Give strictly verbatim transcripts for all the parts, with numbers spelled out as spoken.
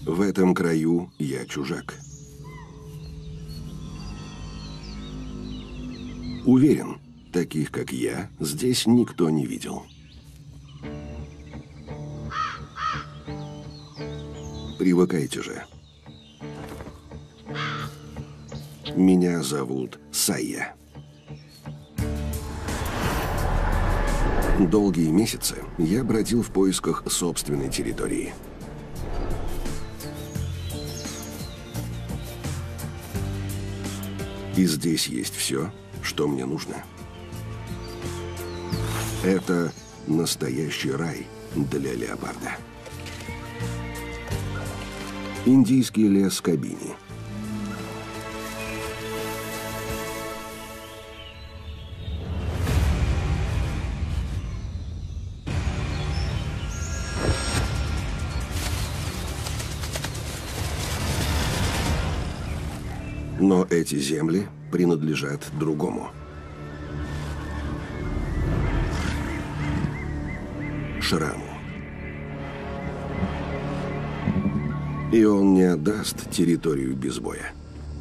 В этом краю я чужак. Уверен, таких как я здесь никто не видел. Привыкайте же. Меня зовут Сайя. Долгие месяцы я бродил в поисках собственной территории. И здесь есть все, что мне нужно. Это настоящий рай для леопарда. Индийский лес Кабини. Но эти земли принадлежат другому. Шраму. И он не отдаст территорию без боя.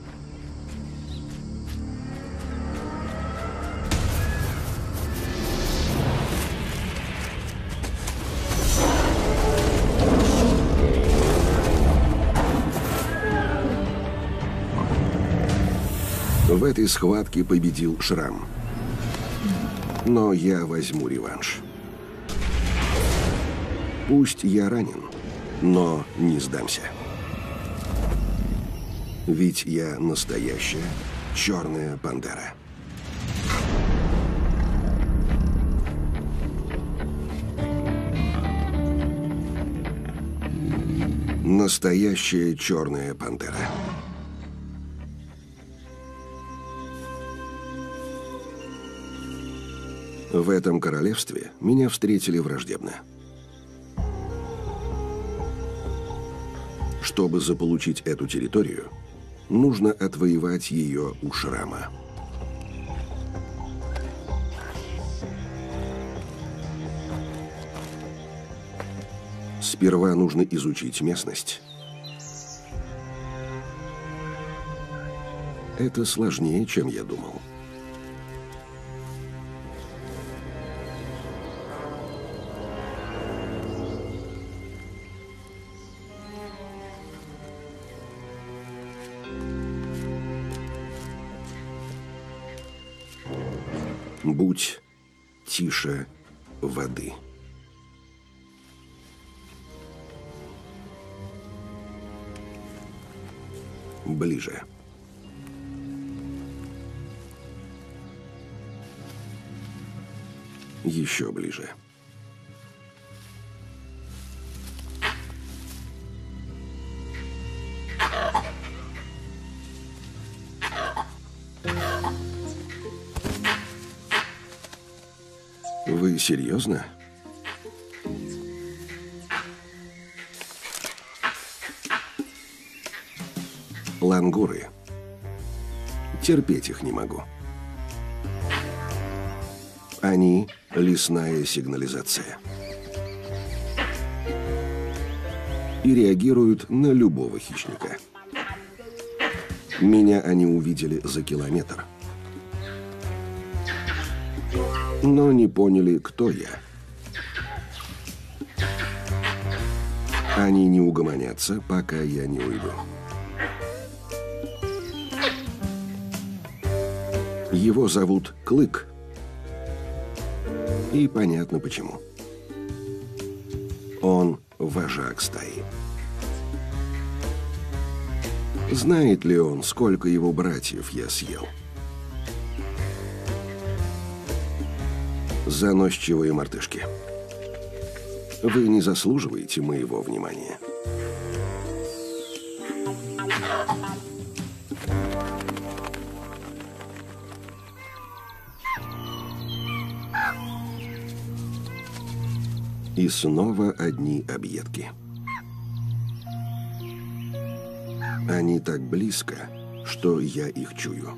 В этой схватке победил Шрам. Но я возьму реванш. Пусть я ранен, но не сдамся. Ведь я настоящая черная пантера. Настоящая черная пантера. В этом королевстве меня встретили враждебно. Чтобы заполучить эту территорию, нужно отвоевать ее у Шрама. Сперва нужно изучить местность. Это сложнее, чем я думал. Будь тише воды. Ближе. Еще ближе. Вы серьезно? Лангуры. Терпеть их не могу. Они — лесная сигнализация. И реагируют на любого хищника. Меня они увидели за километр. Но не поняли, кто я. Они не угомонятся, пока я не уйду. Его зовут Клык. И понятно почему. Он вожак стаи. Знает ли он, сколько его братьев я съел? Заносчивые мартышки. Вы не заслуживаете моего внимания. И снова одни объедки. Они так близко, что я их чую.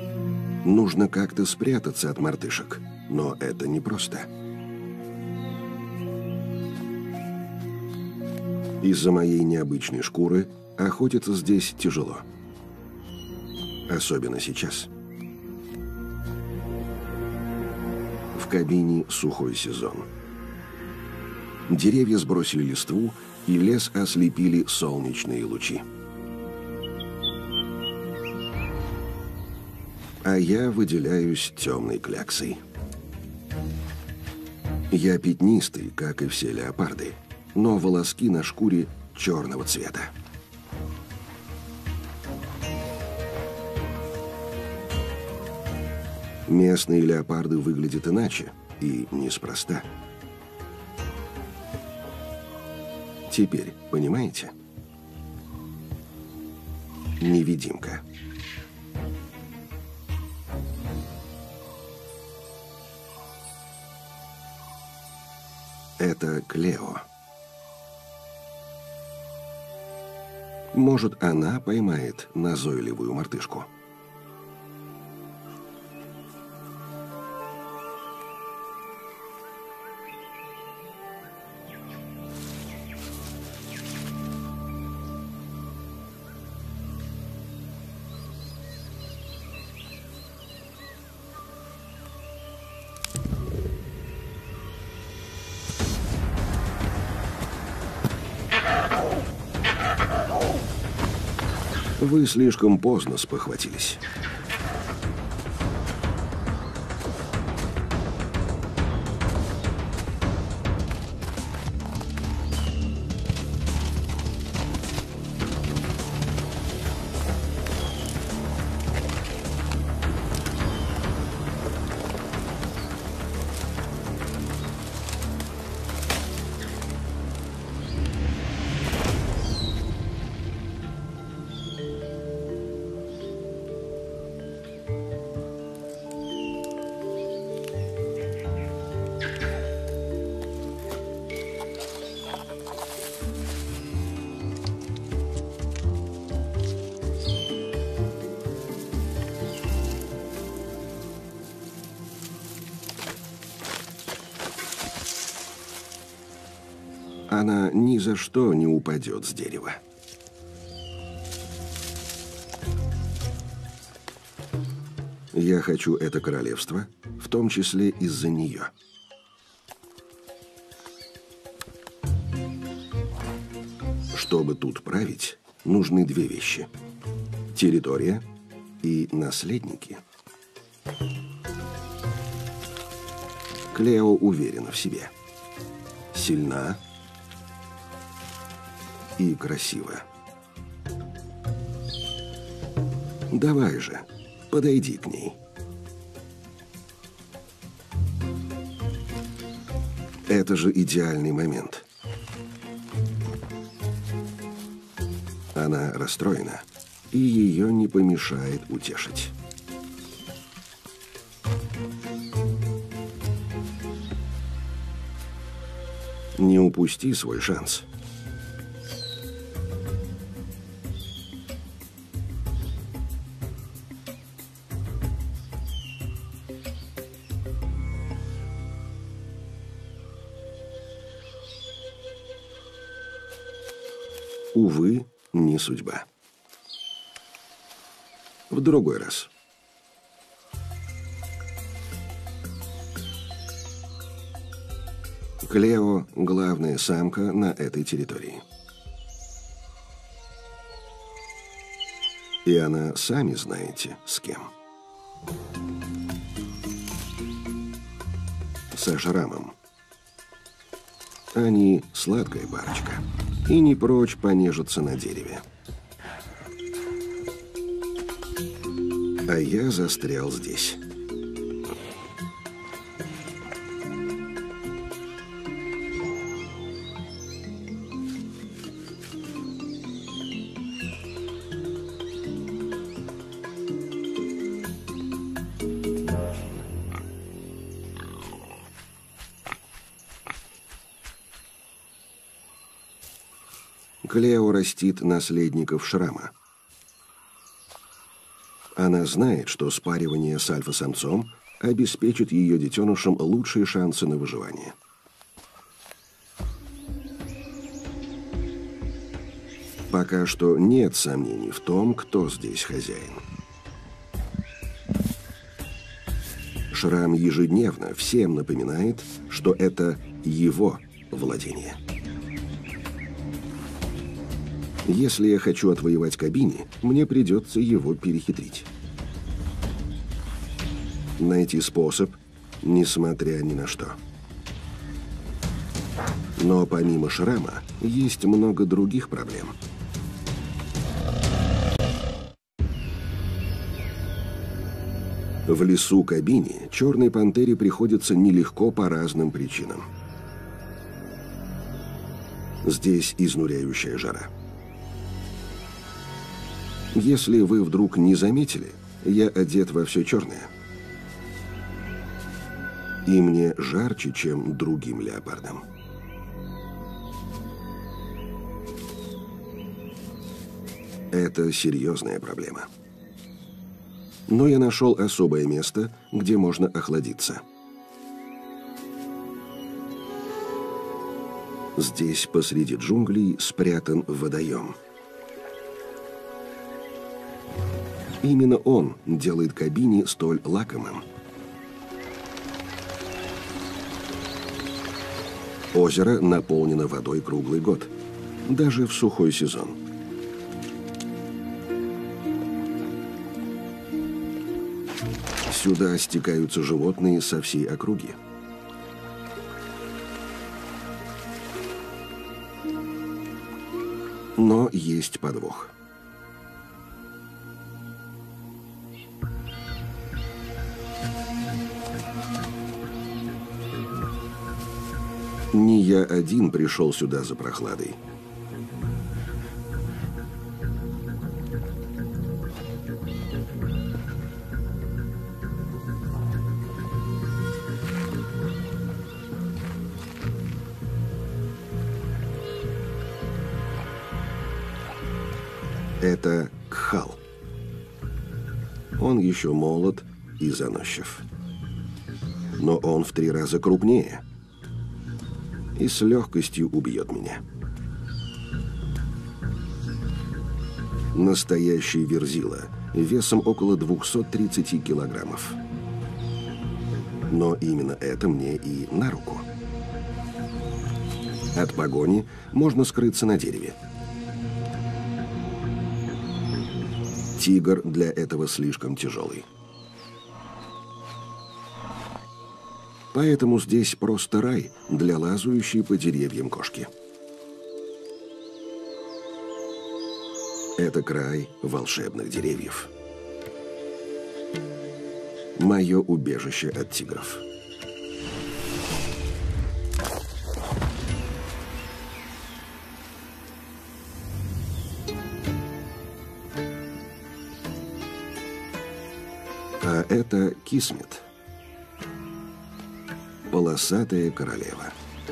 Нужно как-то спрятаться от мартышек, но это непросто. Из-за моей необычной шкуры охотиться здесь тяжело. Особенно сейчас. В кабине сухой сезон. Деревья сбросили листву, и лес ослепили солнечные лучи. А я выделяюсь темной кляксой. Я пятнистый, как и все леопарды, но волоски на шкуре черного цвета. Местные леопарды выглядят иначе, и неспроста. Теперь понимаете? Невидимка. Это Клео. Может, она поймает назойливую мартышку. Вы слишком поздно спохватились. Она ни за что не упадет с дерева. Я хочу это королевство, в том числе из-за нее. Чтобы тут править, нужны две вещи: территория и наследники. Клео уверена в себе, сильна и красиво. Давай же, подойди к ней. Это же идеальный момент. Она расстроена, и ее не помешает утешить. Не упусти свой шанс. Увы, не судьба. В другой раз. Клео – главная самка на этой территории. И она, сами знаете, с кем. Со шрамом. Они сладкая парочка. И не прочь понежиться на дереве. А я застрял здесь. Клео растит наследников шрама. Она знает, что спаривание с альфа-самцом обеспечит ее детенышам лучшие шансы на выживание. Пока что нет сомнений в том, кто здесь хозяин. Шрам ежедневно всем напоминает, что это его владение. Если я хочу отвоевать Кабини, мне придется его перехитрить. Найти способ, несмотря ни на что. Но помимо шрама, есть много других проблем. В лесу Кабини черной пантере приходится нелегко по разным причинам. Здесь изнуряющая жара. Если вы вдруг не заметили, я одет во все черное. И мне жарче, чем другим леопардам. Это серьезная проблема. Но я нашел особое место, где можно охладиться. Здесь, посреди джунглей, спрятан водоем. Именно он делает Кабини столь лакомым. Озеро наполнено водой круглый год, даже в сухой сезон. Сюда стекаются животные со всей округи. Но есть подвох. Не я один пришел сюда за прохладой. Это Кхал. Он еще молод и заносчив. Но он в три раза крупнее и с легкостью убьет меня. Настоящий верзила, весом около двухсот тридцати килограммов. Но именно это мне и на руку. От погони можно скрыться на дереве. Тигр для этого слишком тяжелый. Поэтому здесь просто рай для лазающей по деревьям кошки. Это край волшебных деревьев. Мое убежище от тигров. А это Кисмет. Полосатая королева.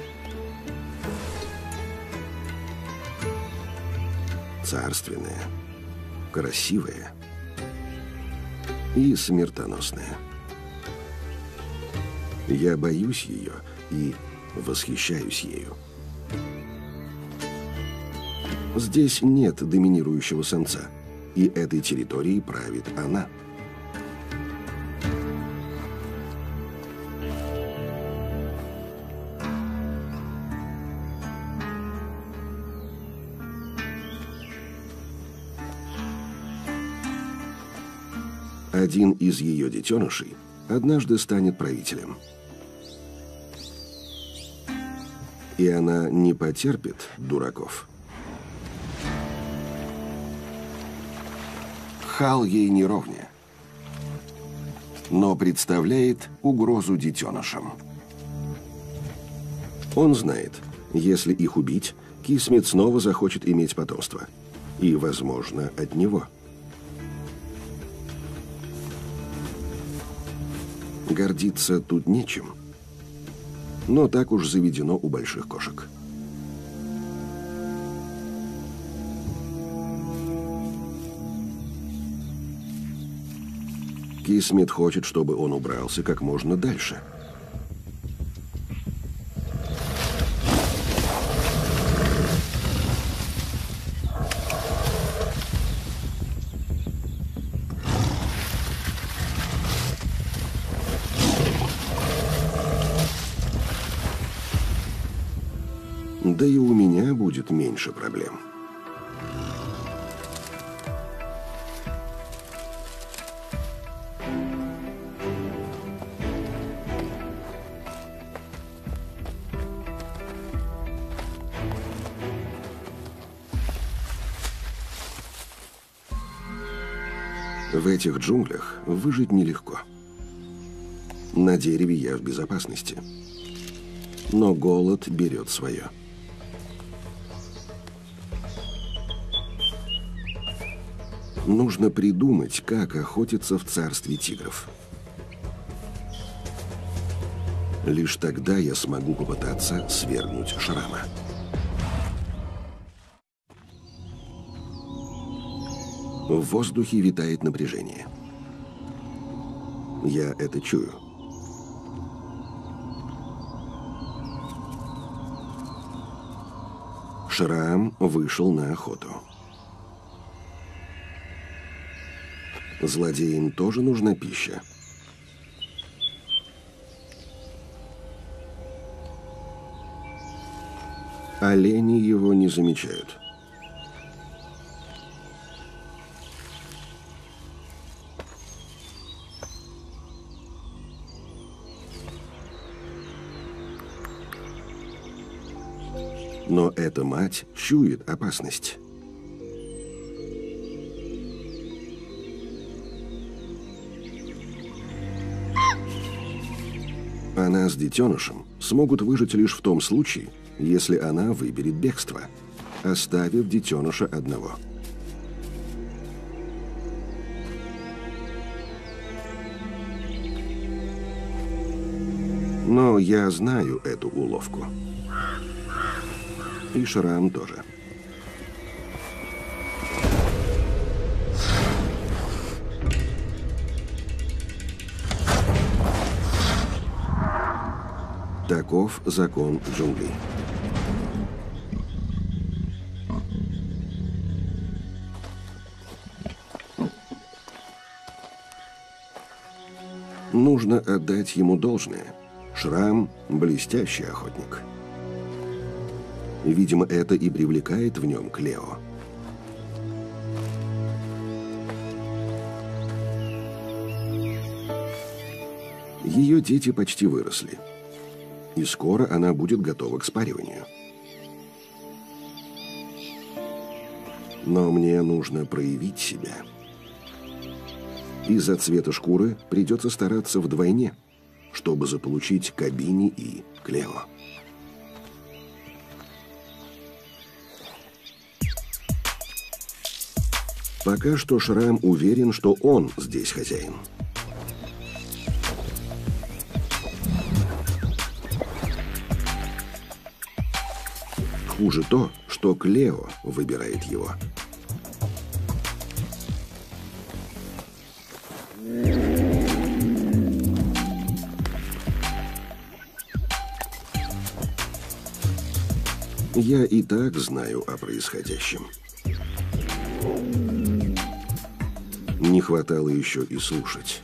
Царственная, красивая и смертоносная. Я боюсь ее и восхищаюсь ею. Здесь нет доминирующего самца, и этой территорией правит она. Один из ее детенышей однажды станет правителем. И она не потерпит дураков. Кхал ей не ровня, но представляет угрозу детенышам. Он знает, если их убить, Кисмет снова захочет иметь потомство. И, возможно, от него. Гордиться тут нечем. Но так уж заведено у больших кошек. Кисмет хочет, чтобы он убрался как можно дальше. Да и у меня будет меньше проблем. В этих джунглях выжить нелегко. На дереве я в безопасности. Но голод берет свое. Нужно придумать, как охотиться в царстве тигров. Лишь тогда я смогу попытаться свергнуть Шрама. В воздухе витает напряжение. Я это чую. Шрам вышел на охоту. Злодеям тоже нужна пища. Олени его не замечают. Но эта мать чует опасность. Она с детенышем смогут выжить лишь в том случае, если она выберет бегство, оставив детеныша одного. Но я знаю эту уловку. И Шрам тоже. Таков закон джунглей. Нужно отдать ему должное. Шрам – блестящий охотник. Видимо, это и привлекает в нем Клео. Ее дети почти выросли. И скоро она будет готова к спариванию. Но мне нужно проявить себя. Из-за цвета шкуры придется стараться вдвойне, чтобы заполучить Кабини и Клео. Пока что Шрам уверен, что он здесь хозяин. Хуже то, что Клео выбирает его. Я и так знаю о происходящем. Не хватало еще и слушать.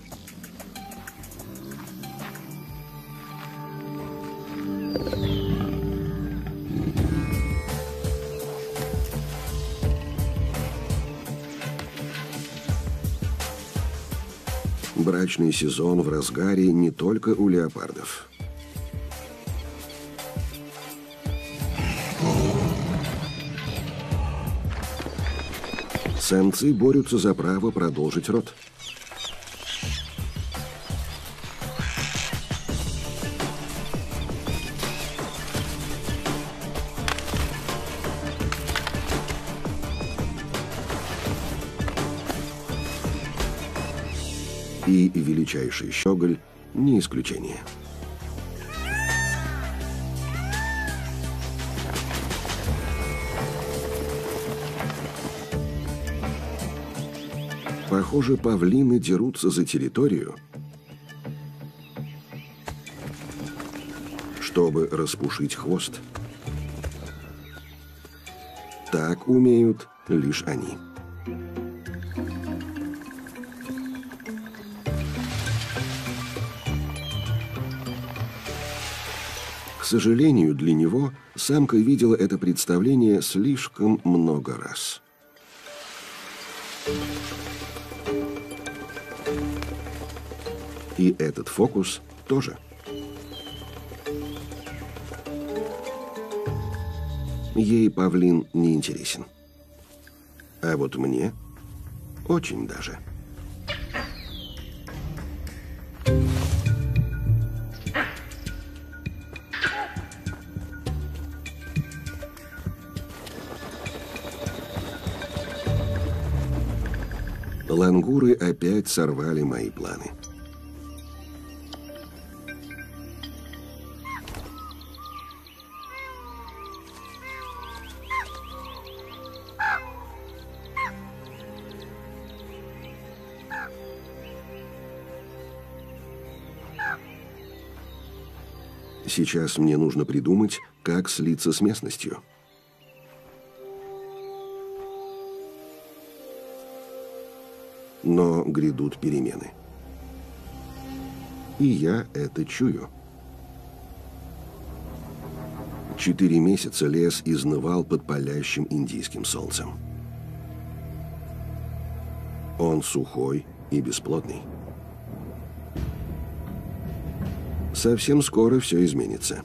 Брачный сезон в разгаре не только у леопардов. Самцы борются за право продолжить род. И величайший щеголь не исключение. Похоже, павлины дерутся за территорию, чтобы распушить хвост. Так умеют лишь они. К сожалению, для него самка видела это представление слишком много раз. И этот фокус тоже. Ей павлин не интересен. А вот мне очень даже. Лангуры опять сорвали мои планы. Сейчас мне нужно придумать, как слиться с местностью. Но грядут перемены. И я это чую. Четыре месяца лес изнывал под палящим индийским солнцем. Он сухой и бесплодный. Совсем скоро все изменится.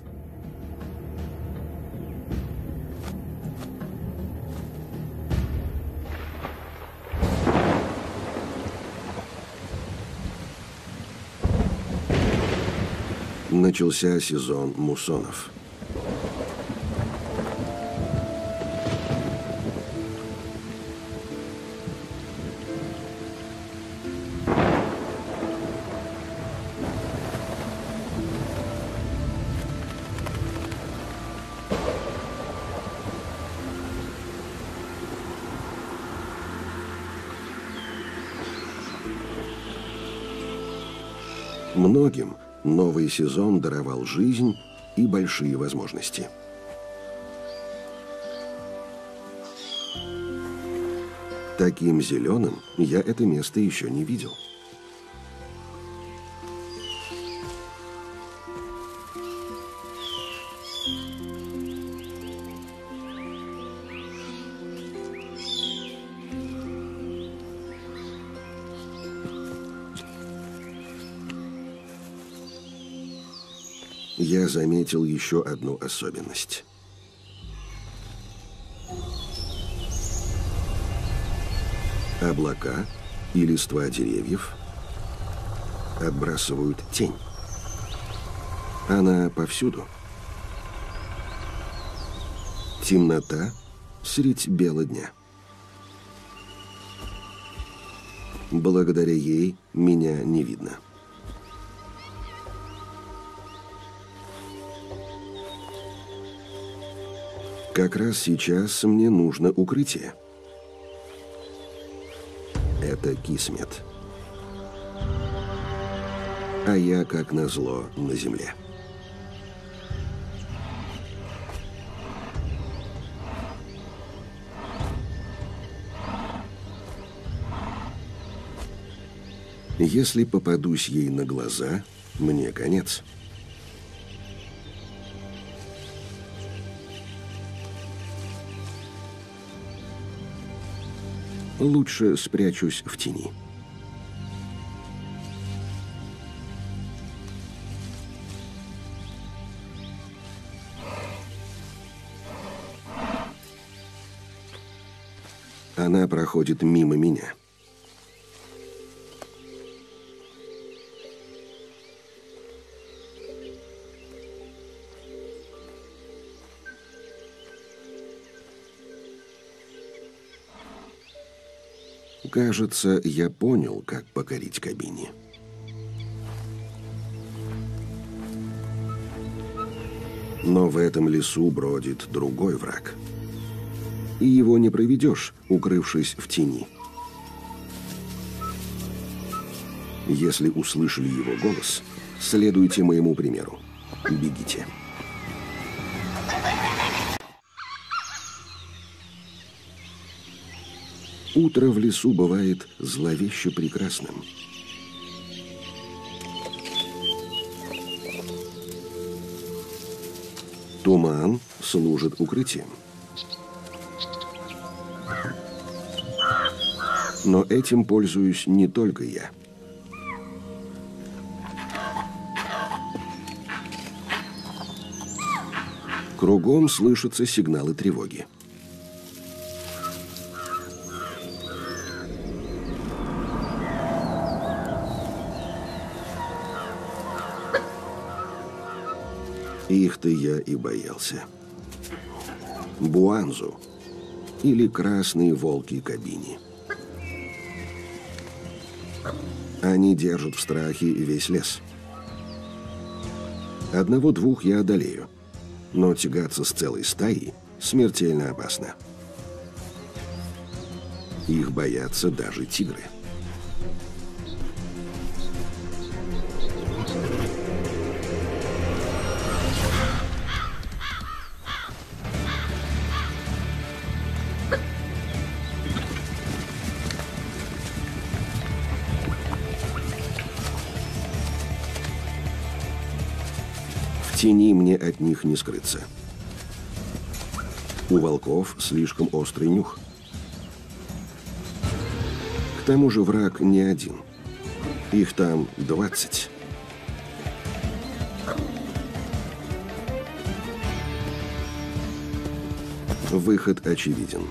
Начался сезон муссонов. Многим новый сезон даровал жизнь и большие возможности. Таким зеленым я это место еще не видел. Я заметил еще одну особенность. Облака и листва деревьев отбрасывают тень. Она повсюду. Темнота средь бела дня. Благодаря ей меня не видно. Как раз сейчас мне нужно укрытие. Это Кисмет. А я, как назло, на земле. Если попадусь ей на глаза, мне конец. Лучше спрячусь в тени. Она проходит мимо меня. Кажется, я понял, как покорить кабине. Но в этом лесу бродит другой враг. И его не проведешь, укрывшись в тени. Если услышали его голос, следуйте моему примеру. Бегите. Утро в лесу бывает зловеще прекрасным. Туман служит укрытием. Но этим пользуюсь не только я. Кругом слышатся сигналы тревоги. Их-то я и боялся. Буанзу, или красные волки Кабини. Они держат в страхе весь лес. Одного-двух я одолею, но тягаться с целой стаей смертельно опасно. Их боятся даже тигры. В тени мне от них не скрыться. У волков слишком острый нюх. К тому же враг не один. Их там двадцать. Выход очевиден.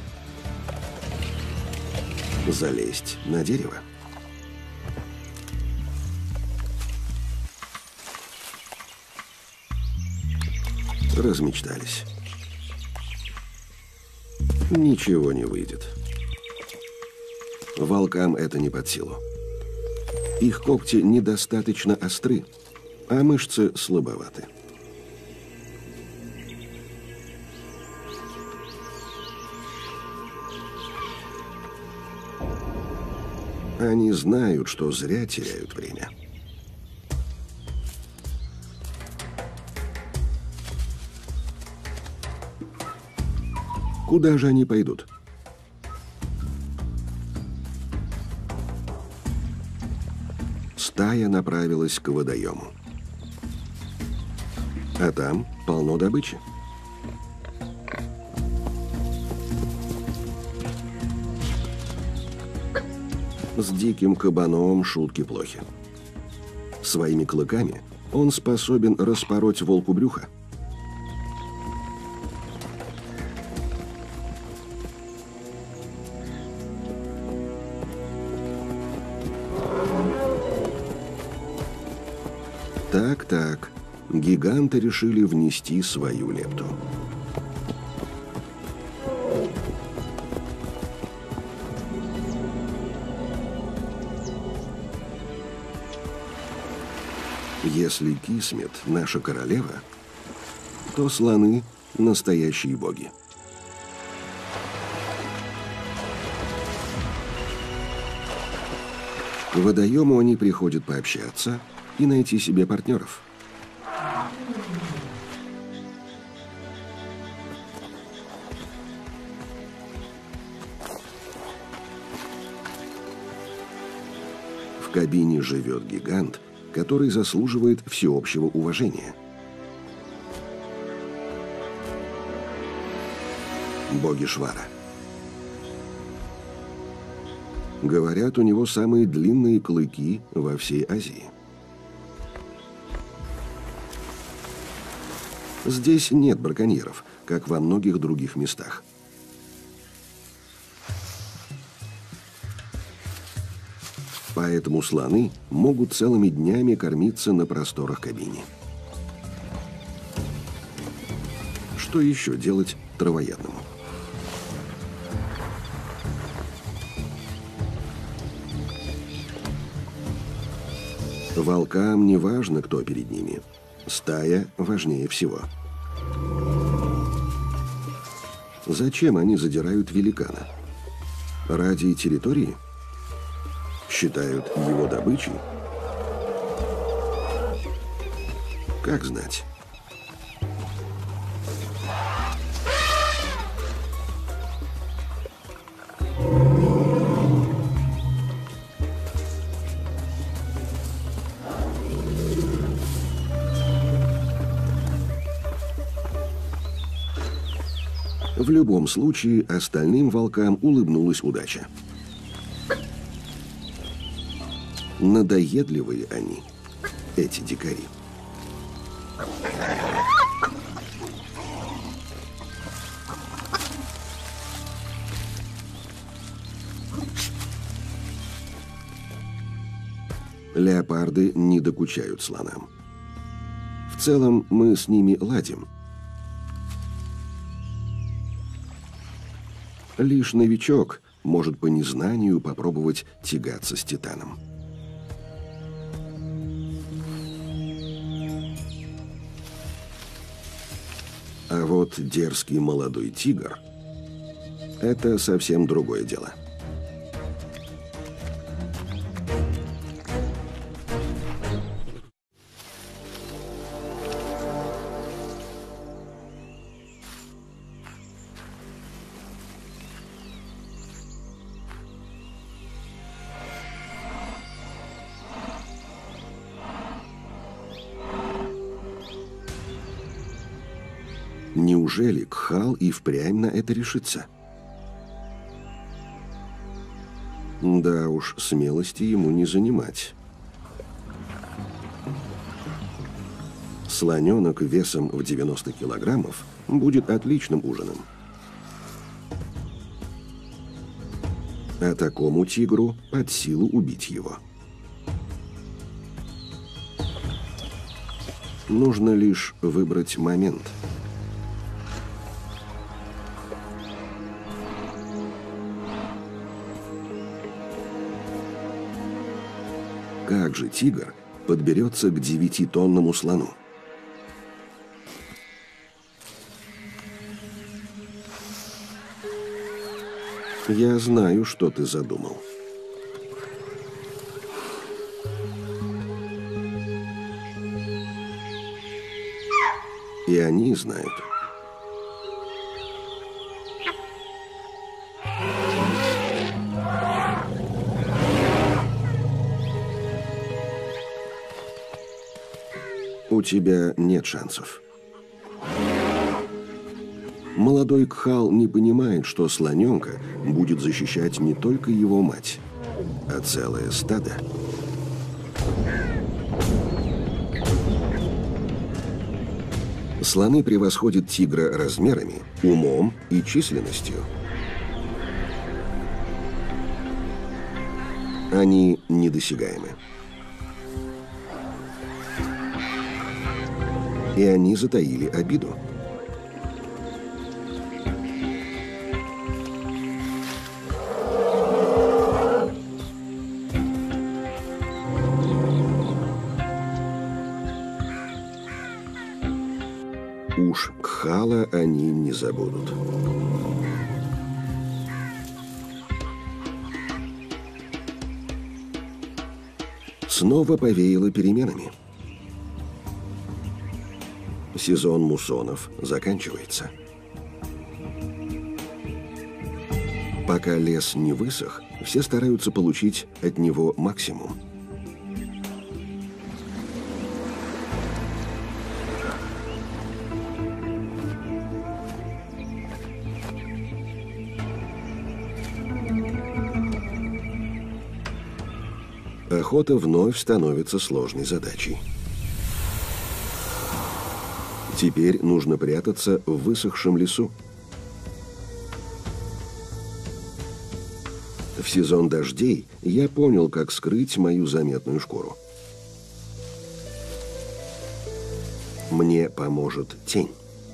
Залезть на дерево. Размечтались. Ничего не выйдет. Волкам это не под силу. Их когти недостаточно остры, а мышцы слабоваты. Они знают, что зря теряют время. Куда же они пойдут? Стая направилась к водоему. А там полно добычи. С диким кабаном шутки плохи. Своими клыками он способен распороть волку брюхо. Так-так, гиганты решили внести свою лепту. Если Кисмет – наша королева, то слоны – настоящие боги. К водоему они приходят пообщаться и найти себе партнеров. В Кабине живет гигант, который заслуживает всеобщего уважения. Боги Швара. Говорят, у него самые длинные клыки во всей Азии. Здесь нет браконьеров, как во многих других местах. Поэтому слоны могут целыми днями кормиться на просторах Кабини. Что еще делать травоядному? Волкам не важно, кто перед ними. Стая важнее всего. Зачем они задирают великана? Ради территории? Считают его добычей? Как знать? В любом случае, остальным волкам улыбнулась удача. Надоедливые они, эти дикари. Леопарды не докучают слонам. В целом, мы с ними ладим. Лишь новичок может по незнанию попробовать тягаться с титаном. А вот дерзкий молодой тигр – это совсем другое дело. Неужели Кхал и впрямь на это решится? Да уж, смелости ему не занимать. Слоненок весом в девяносто килограммов будет отличным ужином. А такому тигру под силу убить его. Нужно лишь выбрать момент. Как же тигр подберется к девятитонному слону? Я знаю, что ты задумал. И они знают. У тебя нет шансов. Молодой Кхал не понимает, что слоненка будет защищать не только его мать, а целое стадо. Слоны превосходят тигра размерами, умом и численностью. Они недосягаемы. И они затаили обиду. Уж Кхала они не забудут. Снова повеяло переменами. Сезон муссонов заканчивается. Пока лес не высох, все стараются получить от него максимум. Охота вновь становится сложной задачей. Теперь нужно прятаться в высохшем лесу. В сезон дождей я понял, как скрыть мою заметную шкуру. Мне поможет тень.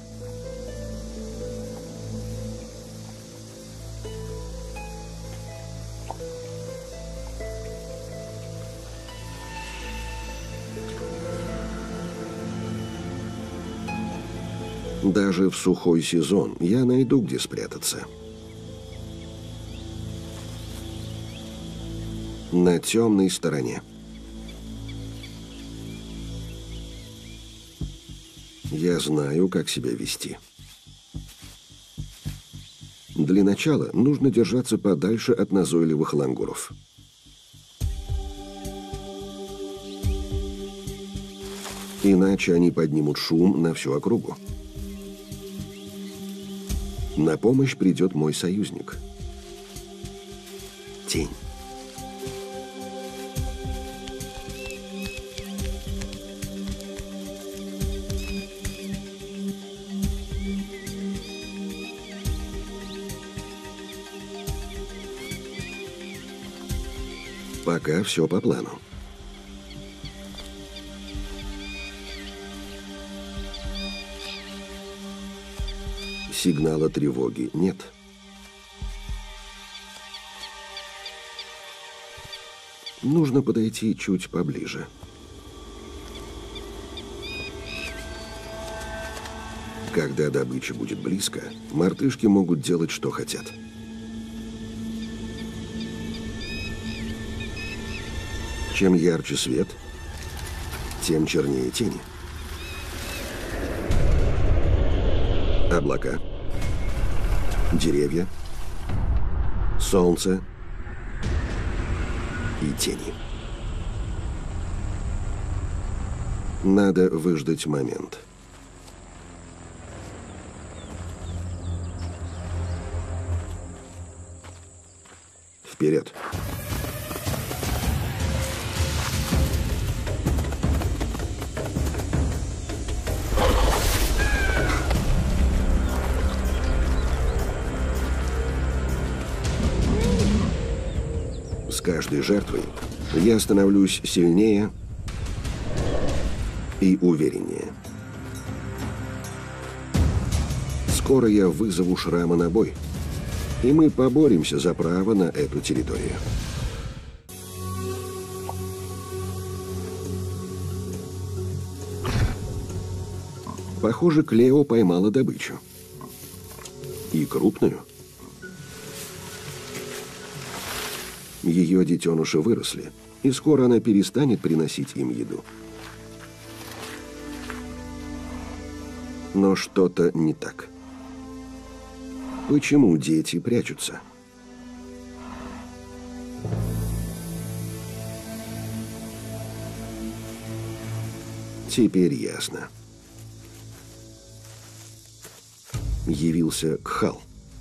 Даже в сухой сезон я найду, где спрятаться. На темной стороне. Я знаю, как себя вести. Для начала нужно держаться подальше от назойливых лангуров. Иначе они поднимут шум на всю округу. На помощь придет мой союзник. Тень. Пока все по плану. Сигнала тревоги нет. Нужно подойти чуть поближе. Когда добыча будет близко, мартышки могут делать, что хотят. Чем ярче свет, тем чернее тени. Облака, деревья, солнце и тени. Надо выждать момент. Вперед! С каждой жертвой я становлюсь сильнее и увереннее. Скоро я вызову Шрама на бой, и мы поборемся за право на эту территорию. Похоже, Клео поймала добычу. И крупную. Ее детеныши выросли, и скоро она перестанет приносить им еду. Но что-то не так. Почему дети прячутся? Теперь ясно. Явился Кхал.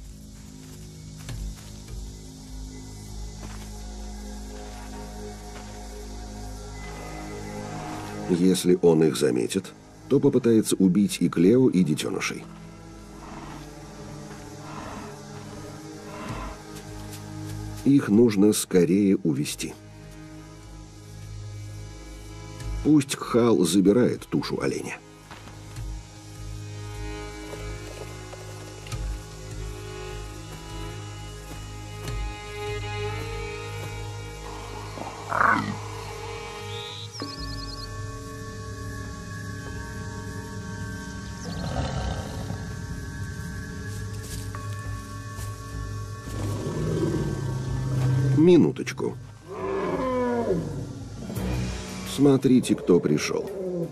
Если он их заметит, то попытается убить и Клео, и детенышей. Их нужно скорее увести. Пусть Кхал забирает тушу оленя. Минуточку. Смотрите, кто пришел.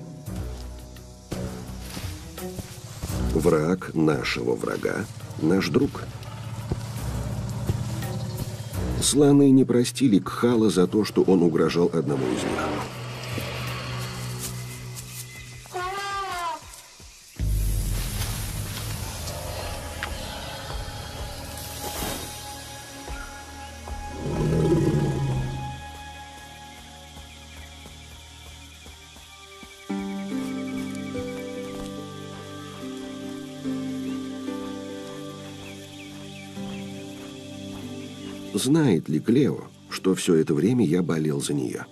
Враг нашего врага – наш друг. Слоны не простили Кхала за то, что он угрожал одному из них. Знает ли Клео, что все это время я болел за нее?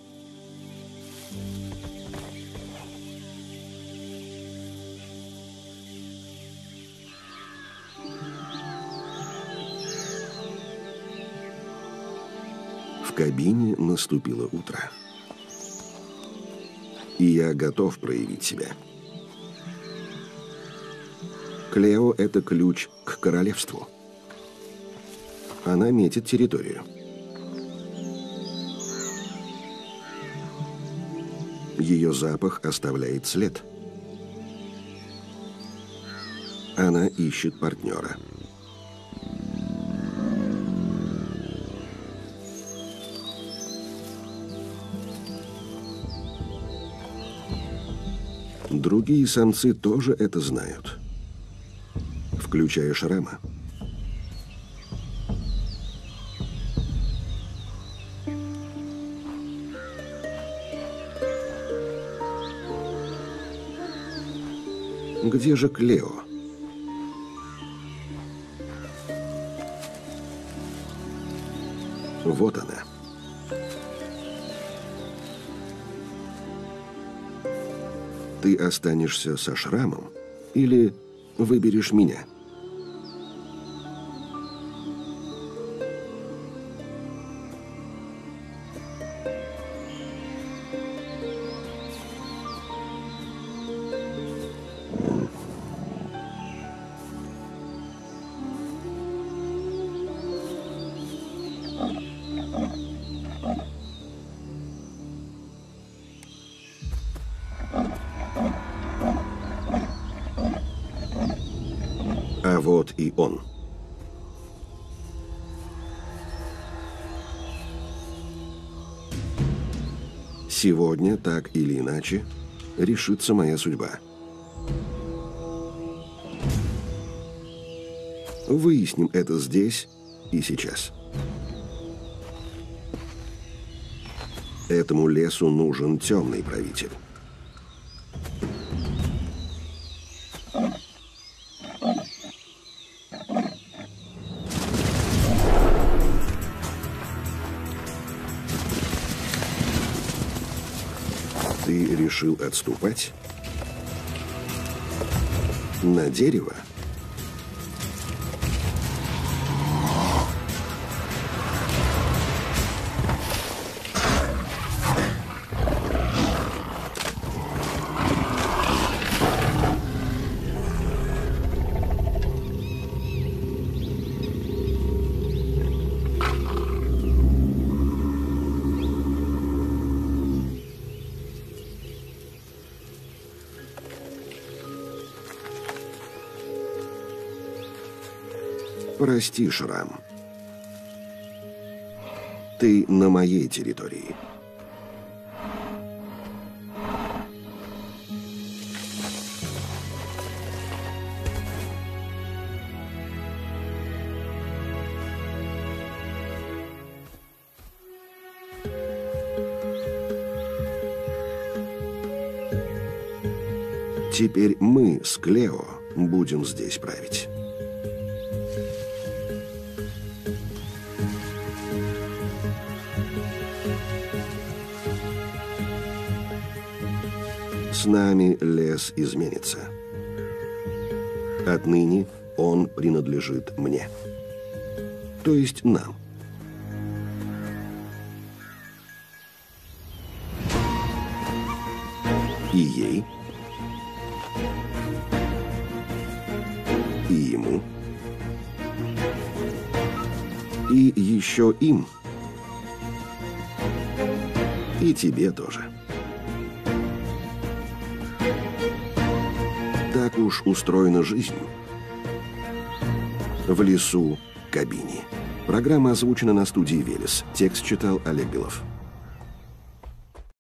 В кабине наступило утро. И я готов проявить себя. Клео – это ключ к королевству. Она метит территорию. Ее запах оставляет след. Она ищет партнера. Другие самцы тоже это знают, включая Шрама. Где же Клео? Вот она. Ты останешься со шрамом или выберешь меня? А вот и он. Сегодня, так или иначе, решится моя судьба. Выясним это здесь и сейчас. Этому лесу нужен темный правитель. Ты решил отступать? На дерево? Прости, Шрам. Ты на моей территории. Теперь мы с Клео будем здесь править. С нами лес изменится. Отныне он принадлежит мне. То есть нам. И ей. И ему. И еще им. И тебе тоже. Так уж устроена жизнь. В лесу Кабини. Программа озвучена на студии «Велес». Текст читал Олег Белов.